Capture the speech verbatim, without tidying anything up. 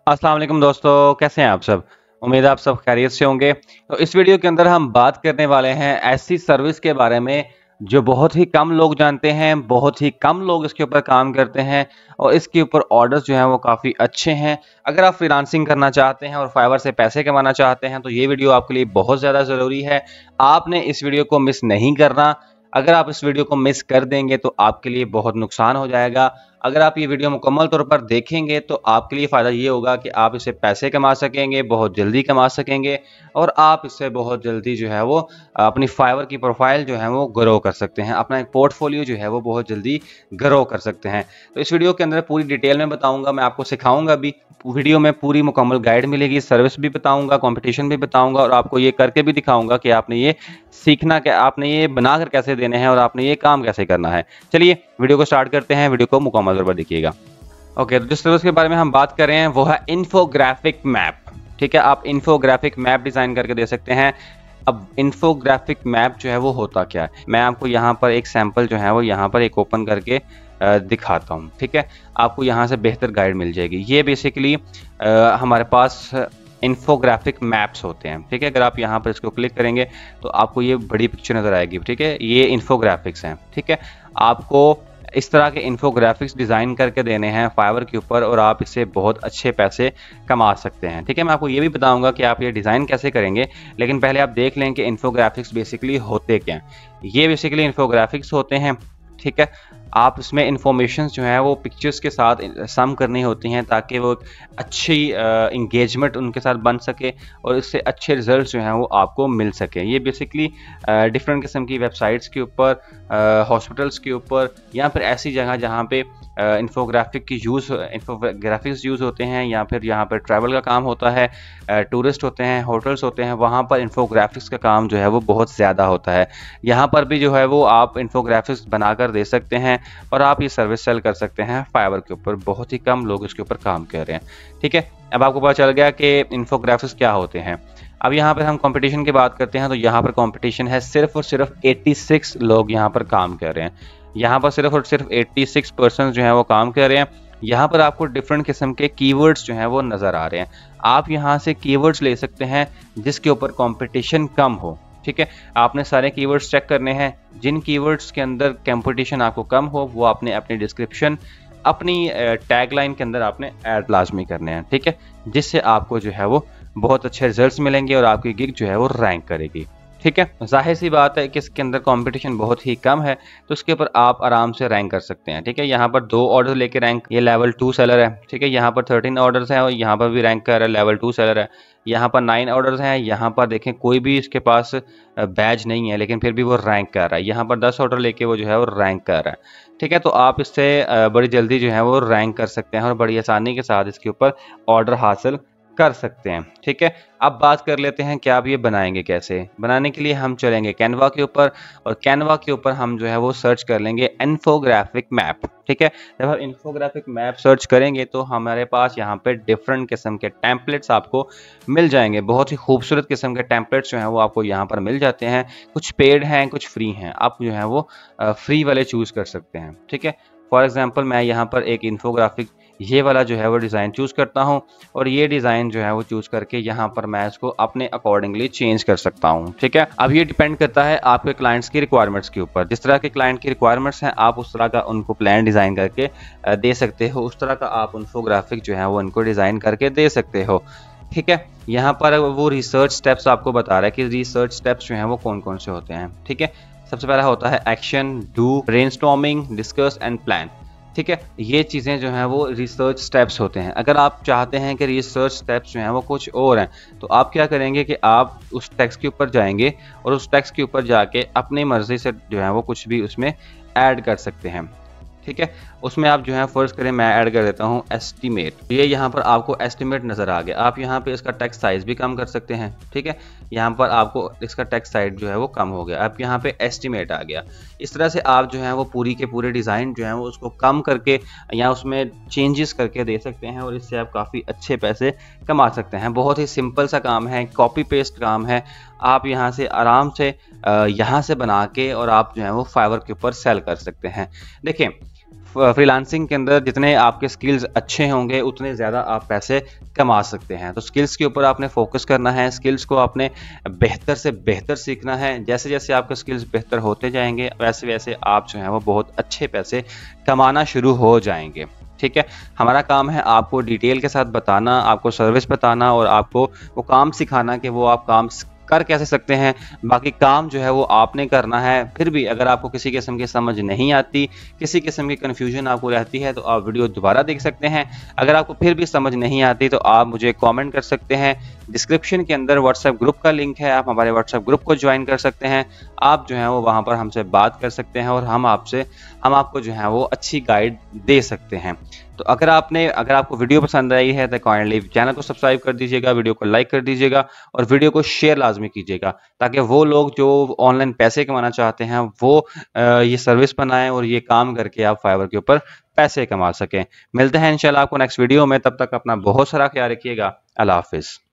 अस्सलाम वालेकुम दोस्तों, कैसे हैं आप सब। उम्मीद है आप सब खैरियत से होंगे। तो इस वीडियो के अंदर हम बात करने वाले हैं ऐसी सर्विस के बारे में जो बहुत ही कम लोग जानते हैं, बहुत ही कम लोग इसके ऊपर काम करते हैं और इसके ऊपर ऑर्डर्स जो हैं वो काफ़ी अच्छे हैं। अगर आप फ्रीलांसिंग करना चाहते हैं और फाइवर से पैसे कमाना चाहते हैं तो ये वीडियो आपके लिए बहुत ज़्यादा ज़रूरी है। आपने इस वीडियो को मिस नहीं करना। अगर आप इस वीडियो को मिस कर देंगे तो आपके लिए बहुत नुकसान हो जाएगा। अगर आप ये वीडियो मुकम्मल तौर पर देखेंगे तो आपके लिए फ़ायदा ये होगा कि आप इससे पैसे कमा सकेंगे, बहुत जल्दी कमा सकेंगे और आप इससे बहुत जल्दी जो है वो अपनी फाइवर की प्रोफाइल जो है वो ग्रो कर सकते हैं, अपना एक पोर्टफोलियो जो है वो बहुत जल्दी ग्रो कर सकते हैं। तो इस वीडियो के अंदर पूरी डिटेल में बताऊंगा, मैं आपको सिखाऊंगा भी। वीडियो में पूरी मुकम्मल गाइड मिलेगी, सर्विस भी बताऊंगा, कंपटीशन भी बताऊंगा और आपको ये करके भी दिखाऊंगा कि आपने ये सीखना क्या, आपने ये बनाकर कैसे देने हैं और आपने ये काम कैसे करना है। चलिए वीडियो को स्टार्ट करते हैं, वीडियो को मुकम्मल तौर पर देखिएगा। ओके, तो जिस सर्विस के बारे में हम बात कर रहे हैं वो है इन्फोग्राफिक मैप। ठीक है, आप इन्फोग्राफिक मैप डिज़ाइन करके दे सकते हैं। अब इन्फोग्राफिक मैप जो है वो होता क्या है, मैं आपको यहाँ पर एक सैंपल जो है वो यहाँ पर एक ओपन करके दिखाता हूँ। ठीक है, आपको यहाँ से बेहतर गाइड मिल जाएगी। ये बेसिकली हमारे पास इन्फोग्राफिक मैप्स होते हैं। ठीक है, अगर आप यहाँ पर इसको क्लिक करेंगे तो आपको ये बड़ी पिक्चर नज़र आएगी। ठीक है, ये इन्फोग्राफिक्स हैं। ठीक है, आपको इस तरह के इन्फोग्राफिक्स डिज़ाइन करके देने हैं फाइवर के ऊपर और आप इससे बहुत अच्छे पैसे कमा सकते हैं। ठीक है, मैं आपको ये भी बताऊंगा कि आप ये डिज़ाइन कैसे करेंगे, लेकिन पहले आप देख लें कि इन्फोग्राफिक्स बेसिकली होते क्या हैं। ये बेसिकली इन्फोग्राफिक्स होते हैं। ठीक है, आप इसमें इंफॉर्मेशन जो है वो पिक्चर्स के साथ सम करनी होती हैं ताकि वो अच्छी इंगेजमेंट उनके साथ बन सके और इससे अच्छे रिजल्ट जो हैं वो आपको मिल सके। ये बेसिकली डिफरेंट किस्म की वेबसाइट्स के ऊपर, हॉस्पिटल्स के ऊपर या फिर ऐसी जगह जहाँ पे इन्फोग्राफिक की यूज़ इन्फोग्राफिक्स यूज़ होते हैं या फिर यहाँ पर ट्रैवल का काम होता है, टूरिस्ट होते हैं, होटल्स होते हैं, वहाँ पर इन्फोग्राफिक्स का काम जो है वो बहुत ज़्यादा होता है। यहाँ पर भी जो है वो आप इन्फोग्राफिक्स बनाकर दे सकते हैं और आप ये सर्विस सेल कर सकते हैं फाइवर के ऊपर। बहुत ही कम लोग इसके ऊपर काम कर रहे हैं। ठीक है, अब आपको पता चल गया कि इन्फोग्राफिक्स क्या होते हैं। अब यहाँ पर हम कंपटीशन की बात करते हैं तो यहाँ पर कंपटीशन है, सिर्फ और सिर्फ छियासी लोग यहाँ पर काम कर रहे हैं। यहाँ पर सिर्फ और सिर्फ छियासी पर्सन जो है वो काम कर रहे हैं। यहाँ पर आपको डिफरेंट किस्म के कीवर्ड्स जो हैं वो नज़र आ रहे हैं। आप यहाँ से कीवर्ड्स ले सकते हैं जिसके ऊपर कंपटीशन कम हो। ठीक है, आपने सारे कीवर्ड्स चेक करने हैं, जिन कीवर्ड्स के अंदर कंपटीशन आपको कम हो वो आपने अपनी डिस्क्रिप्शन, अपनी टैगलाइन के अंदर आपने ऐड लाजमी करने हैं। ठीक है, जिससे आपको जो है वो बहुत अच्छे रिजल्ट्स मिलेंगे और आपकी गिग जो है वो रैंक करेगी। ठीक है, जाहिर सी बात है कि इसके अंदर कंपटीशन बहुत ही कम है तो इसके ऊपर आप आराम से रैंक कर सकते हैं। ठीक है, यहाँ पर दो ऑर्डर लेके रैंक, ये लेवल टू सेलर है। ठीक है, यहाँ पर थर्टीन ऑर्डर्स हैं और यहाँ पर भी रैंक कर रहा है, लेवल टू सेलर है। यहाँ पर नाइन ऑर्डर्स हैं, यहाँ पर देखें कोई भी इसके पास बैज नहीं है लेकिन फिर भी वो रैंक कर रहा है। यहाँ पर दस ऑर्डर लेके वो जो है वो रैंक कर रहा है। ठीक है, तो आप इससे बड़ी जल्दी जो है वो रैंक कर सकते हैं और बड़ी आसानी के साथ इसके ऊपर ऑर्डर हासिल कर सकते हैं। ठीक है, अब बात कर लेते हैं कि आप ये बनाएंगे कैसे। बनाने के लिए हम चलेंगे कैनवा के ऊपर और कैनवा के ऊपर हम जो है वो सर्च कर लेंगे इन्फोग्राफिक मैप। ठीक है, जब हम इन्फोग्राफिक मैप सर्च करेंगे तो हमारे पास यहाँ पे डिफरेंट किस्म के टेम्पलेट्स आपको मिल जाएंगे। बहुत ही खूबसूरत किस्म के टेम्पलेट्स जो हैं वो आपको यहाँ पर मिल जाते हैं। कुछ पेड हैं, कुछ फ्री हैं। आप जो है वो फ्री वाले चूज़ कर सकते हैं। ठीक है, फॉर एग्जाम्पल मैं यहाँ पर एक इन्फोग्राफिक ये वाला जो है वो डिज़ाइन चूज़ करता हूँ और ये डिज़ाइन जो है वो चूज़ करके यहाँ पर मैं इसको अपने अकॉर्डिंगली चेंज कर सकता हूँ। ठीक है, अब ये डिपेंड करता है आपके क्लाइंट्स की रिक्वायरमेंट्स के ऊपर। जिस तरह के क्लाइंट की रिक्वायरमेंट्स हैं आप उस तरह का उनको प्लान डिज़ाइन करके दे सकते हो, उस तरह का आप इन्फोग्राफिक जो है वो उनको डिज़ाइन करके दे सकते हो। ठीक है, यहाँ पर वो रिसर्च स्टेप्स आपको बता रहा है कि रिसर्च स्टेप्स जो हैं वो कौन कौन से होते हैं। ठीक है, सबसे पहला होता है action, do, brainstorming, discuss and plan. ठीक है, ये चीज़ें जो हैं वो रिसर्च स्टेप्स होते हैं। अगर आप चाहते हैं कि रिसर्च स्टेप्स जो हैं वो कुछ और हैं तो आप क्या करेंगे कि आप उस टेक्स्ट के ऊपर जाएंगे और उस टेक्स्ट के ऊपर जाके अपनी मर्ज़ी से जो है वो कुछ भी उसमें ऐड कर सकते हैं। ठीक है, उसमें आप जो है फर्स्ट करें, मैं ऐड कर देता हूँ एस्टिमेट। ये यहाँ पर आपको एस्टिमेट नज़र आ गया। आप यहाँ पे इसका टेक्स्ट साइज़ भी कम कर सकते हैं। ठीक है, यहाँ पर आपको इसका टेक्स्ट साइज जो है वो कम हो गया। अब यहाँ पे एस्टिमेट आ गया। इस तरह से आप जो है वो पूरी के पूरे डिज़ाइन जो है वो उसको कम करके या उसमें चेंजेस करके दे सकते हैं और इससे आप काफ़ी अच्छे पैसे कमा सकते हैं। बहुत ही सिंपल सा काम है, कॉपी पेस्ट काम है। आप यहाँ से आराम से यहाँ से बना के और आप जो है वो फाइवर के ऊपर सेल कर सकते हैं। देखें, फ्रीलांसिंग के अंदर जितने आपके स्किल्स अच्छे होंगे उतने ज़्यादा आप पैसे कमा सकते हैं। तो स्किल्स के ऊपर आपने फोकस करना है, स्किल्स को आपने बेहतर से बेहतर सीखना है। जैसे जैसे आपके स्किल्स बेहतर होते जाएंगे वैसे वैसे आप जो है वो बहुत अच्छे पैसे कमाना शुरू हो जाएंगे। ठीक है, हमारा काम है आपको डिटेल के साथ बताना, आपको सर्विस बताना और आपको वो काम सिखाना कि वो आप काम कर कैसे सकते हैं। बाकी काम जो है वो आपने करना है। फिर भी अगर आपको किसी किस्म की समझ नहीं आती, किसी किस्म की कन्फ्यूजन आपको रहती है, तो आप वीडियो दोबारा देख सकते हैं। अगर आपको फिर भी समझ नहीं आती तो आप मुझे कमेंट कर सकते हैं। डिस्क्रिप्शन के अंदर व्हाट्सएप ग्रुप का लिंक है, आप हमारे व्हाट्सएप ग्रुप को ज्वाइन कर सकते हैं। आप जो है वो वहाँ पर हमसे बात कर सकते हैं और हम आपसे हम आपको जो है वो अच्छी गाइड दे सकते हैं। तो अगर आपने अगर आपको वीडियो पसंद आई है तो काइंडली चैनल को सब्सक्राइब कर दीजिएगा, वीडियो को लाइक कर दीजिएगा और वीडियो को शेयर लाजमी कीजिएगा, ताकि वो लोग जो ऑनलाइन पैसे कमाना चाहते हैं वो ये सर्विस बनाएं और ये काम करके आप फाइवर के ऊपर पैसे कमा सकें। मिलते हैं इंशाल्लाह आपको नेक्स्ट वीडियो में, तब तक अपना बहुत सारा ख्याल रखिएगा। अल्लाह हाफिज़।